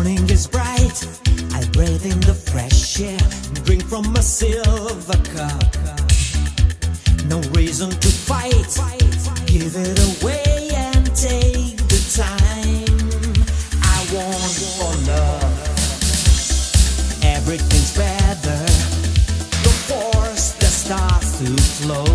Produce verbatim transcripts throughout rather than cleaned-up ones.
morning is bright, I breathe in the fresh air, drink from a silver cup. No reason to fight, give it away and take the time. I want for love, everything's better. The force that starts to flow,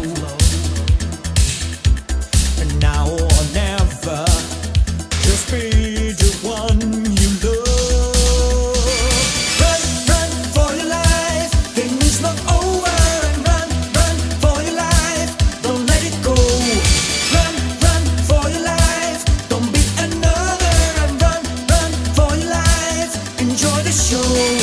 and now or never, just be the one you love. Run, run for your life, game is not over. And run, run for your life, don't let it go. Run, run for your life, don't be another. And run, run for your life, enjoy the show.